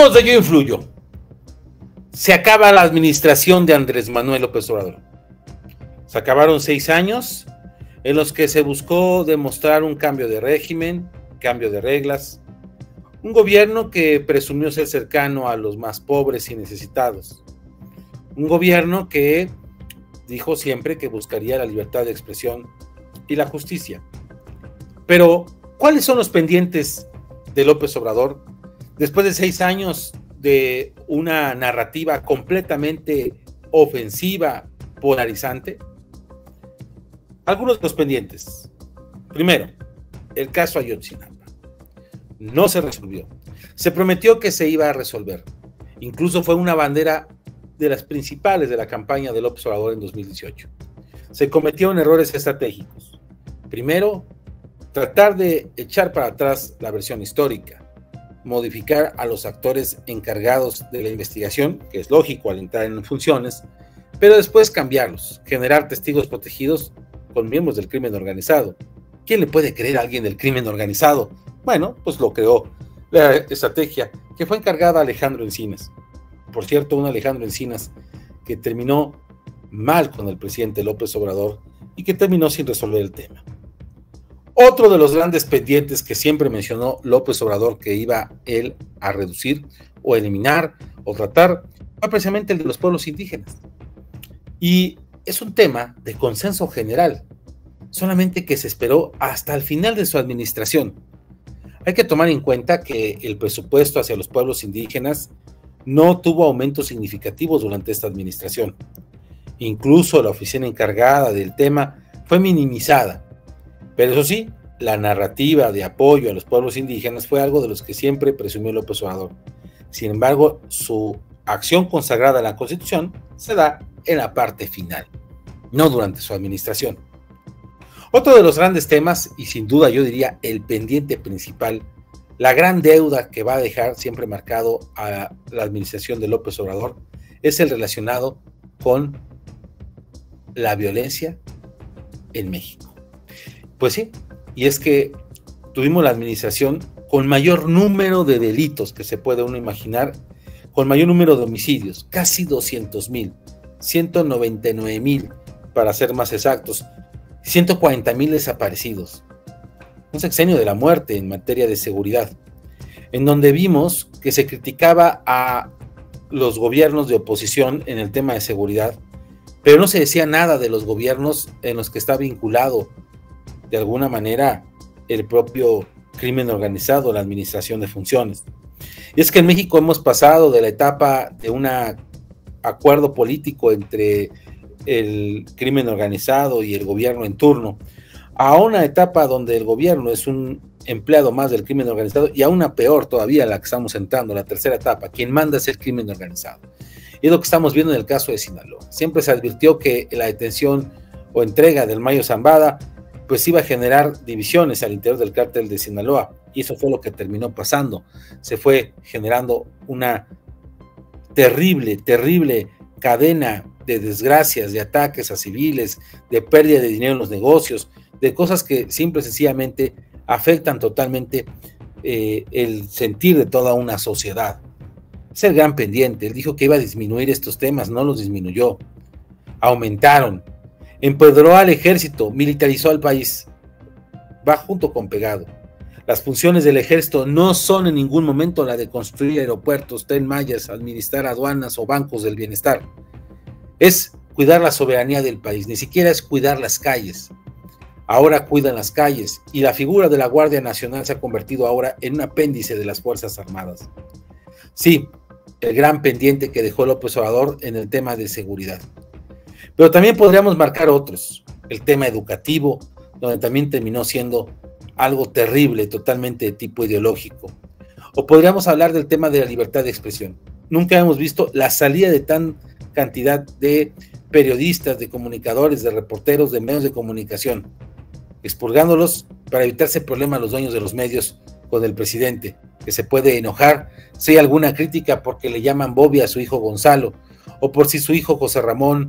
Hablemos de Yo Influyo. Se acaba la administración de Andrés Manuel López Obrador. Se acabaron 6 años en los que se buscó demostrar un cambio de régimen, cambio de reglas, un gobierno que presumió ser cercano a los más pobres y necesitados, un gobierno que dijo siempre que buscaría la libertad de expresión y la justicia. Pero, ¿cuáles son los pendientes de López Obrador después de 6 años de una narrativa completamente ofensiva, polarizante? Algunos de los pendientes. Primero, el caso Ayotzinapa. No se resolvió. Se prometió que se iba a resolver. Incluso fue una bandera de las principales de la campaña de López Obrador en 2018. Se cometieron errores estratégicos. Primero, tratar de echar para atrás la versión histórica, modificar a los actores encargados de la investigación, que es lógico al entrar en funciones, pero después cambiarlos, generar testigos protegidos con miembros del crimen organizado. ¿Quién le puede creer a alguien del crimen organizado? Bueno, pues lo creó la estrategia que fue encargada a Alejandro Encinas. Por cierto, un Alejandro Encinas que terminó mal con el presidente López Obrador y que terminó sin resolver el tema. Otro de los grandes pendientes que siempre mencionó López Obrador que iba él a reducir o eliminar o tratar fue precisamente el de los pueblos indígenas. Y es un tema de consenso general, solamente que se esperó hasta el final de su administración. Hay que tomar en cuenta que el presupuesto hacia los pueblos indígenas no tuvo aumentos significativos durante esta administración. Incluso la oficina encargada del tema fue minimizada. Pero eso sí, la narrativa de apoyo a los pueblos indígenas fue algo de los que siempre presumió López Obrador. Sin embargo, su acción consagrada en la Constitución se da en la parte final, no durante su administración. Otro de los grandes temas, y sin duda yo diría el pendiente principal, la gran deuda que va a dejar siempre marcado a la administración de López Obrador, es el relacionado con la violencia en México. Pues sí, y es que tuvimos la administración con mayor número de delitos que se puede uno imaginar, con mayor número de homicidios, casi 200,000, 199,000 para ser más exactos, 140,000 desaparecidos. Un sexenio de la muerte en materia de seguridad, en donde vimos que se criticaba a los gobiernos de oposición en el tema de seguridad, pero no se decía nada de los gobiernos en los que está vinculado de alguna manera el propio crimen organizado, la administración de funciones. Y es que en México hemos pasado de la etapa de un acuerdo político entre el crimen organizado y el gobierno en turno, a una etapa donde el gobierno es un empleado más del crimen organizado, y a una peor todavía, la que estamos entrando, la tercera etapa, quien manda es el crimen organizado. Y es lo que estamos viendo en el caso de Sinaloa. Siempre se advirtió que la detención o entrega del Mayo Zambada pues iba a generar divisiones al interior del cártel de Sinaloa, y eso fue lo que terminó pasando. Se fue generando una terrible cadena de desgracias, de ataques a civiles, de pérdida de dinero en los negocios, de cosas que simple y sencillamente afectan totalmente el sentir de toda una sociedad. Es el gran pendiente. Él dijo que iba a disminuir estos temas, no los disminuyó, aumentaron. Empoderó al ejército, militarizó al país, va junto con pegado. Las funciones del ejército no son en ningún momento la de construir aeropuertos, tren Mayas, administrar aduanas o bancos del bienestar. Es cuidar la soberanía del país, ni siquiera es cuidar las calles. Ahora cuidan las calles, y la figura de la Guardia Nacional se ha convertido ahora en un apéndice de las Fuerzas Armadas. Sí, el gran pendiente que dejó López Obrador en el tema de seguridad. Pero también podríamos marcar otros, el tema educativo, donde también terminó siendo algo terrible, totalmente de tipo ideológico. O podríamos hablar del tema de la libertad de expresión. Nunca hemos visto la salida de tan cantidad de periodistas, de comunicadores, de reporteros, de medios de comunicación, expurgándolos para evitarse problemas a los dueños de los medios con el presidente, que se puede enojar si hay alguna crítica porque le llaman Bobby a su hijo Gonzalo, o por si su hijo José Ramón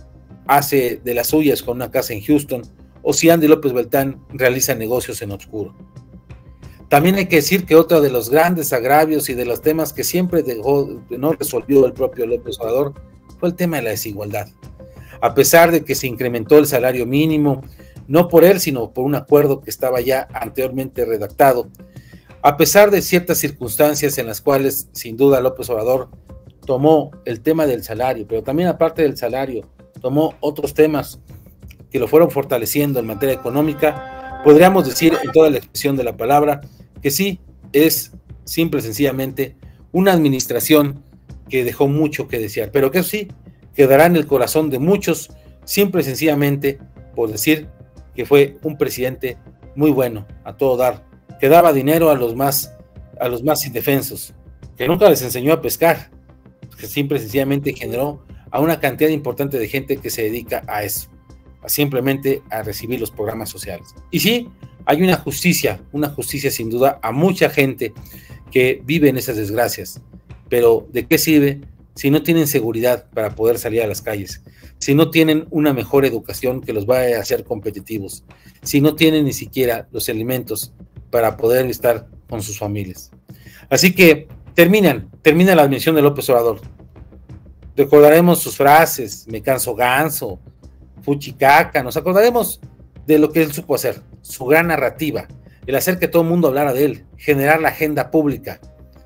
hace de las suyas con una casa en Houston, o si Andy López Beltrán realiza negocios en oscuro. También hay que decir que otro de los grandes agravios y de los temas que siempre no resolvió el propio López Obrador fue el tema de la desigualdad. A pesar de que se incrementó el salario mínimo, no por él, sino por un acuerdo que estaba ya anteriormente redactado, a pesar de ciertas circunstancias en las cuales sin duda López Obrador tomó el tema del salario, pero también aparte del salario, tomó otros temas que lo fueron fortaleciendo en materia económica, podríamos decir en toda la expresión de la palabra que sí, es simple y sencillamente una administración que dejó mucho que desear, pero que sí, quedará en el corazón de muchos, simple y sencillamente por decir que fue un presidente muy bueno, a todo dar, que daba dinero a los más indefensos, que nunca les enseñó a pescar, que simple y sencillamente generó a una cantidad importante de gente que se dedica a eso, simplemente a recibir los programas sociales. Y sí, hay una justicia sin duda a mucha gente que vive en esas desgracias, pero ¿de qué sirve si no tienen seguridad para poder salir a las calles? Si no tienen una mejor educación que los vaya a hacer competitivos, si no tienen ni siquiera los alimentos para poder estar con sus familias. Así que termina la admisión de López Obrador. Recordaremos sus frases, me canso ganso, fuchicaca, nos acordaremos de lo que él supo hacer, su gran narrativa, el hacer que todo el mundo hablara de él, generar la agenda pública,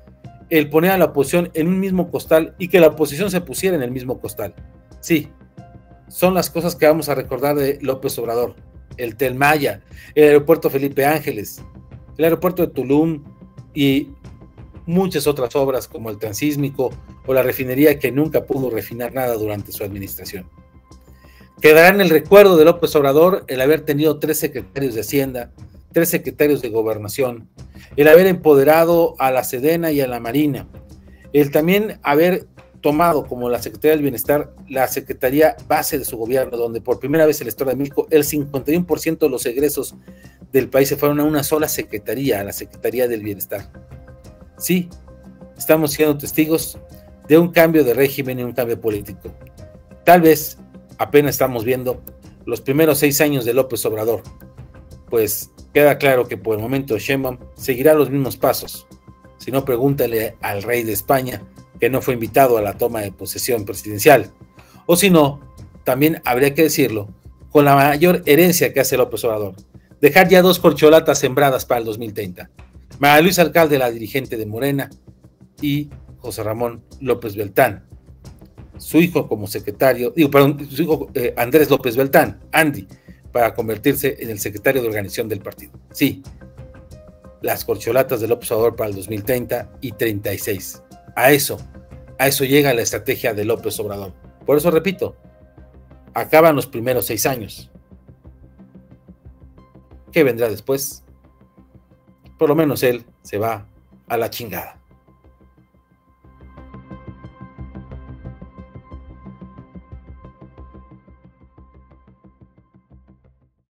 el poner a la oposición en un mismo costal y que la oposición se pusiera en el mismo costal. Sí, son las cosas que vamos a recordar de López Obrador. El Tren Maya, el aeropuerto Felipe Ángeles, el aeropuerto de Tulum y muchas otras obras como el Transísmico o la refinería que nunca pudo refinar nada durante su administración. Quedará en el recuerdo de López Obrador el haber tenido 3 secretarios de Hacienda, 3 secretarios de Gobernación, el haber empoderado a la Sedena y a la Marina, el también haber tomado como la Secretaría del Bienestar la secretaría base de su gobierno, donde por primera vez en la historia de México el 51% de los egresos del país se fueron a una sola secretaría, a la Secretaría del Bienestar. Sí, estamos siendo testigos de un cambio de régimen y un cambio político. Tal vez apenas estamos viendo los primeros 6 años de López Obrador, pues queda claro que por el momento Sheinbaum seguirá los mismos pasos. Si no, pregúntale al rey de España, que no fue invitado a la toma de posesión presidencial. O si no, también habría que decirlo, con la mayor herencia que hace López Obrador, dejar ya 2 corcholatas sembradas para el 2030. María Luisa Alcalde, la dirigente de Morena, y José Ramón López Beltrán, su hijo como secretario, su hijo Andrés López Beltrán, Andy, para convertirse en el secretario de organización del partido. Sí, las corcholatas de López Obrador para el 2030 y 36. A eso llega la estrategia de López Obrador. Por eso repito, acaban los primeros 6 años. ¿Qué vendrá después? Por lo menos él se va a la chingada.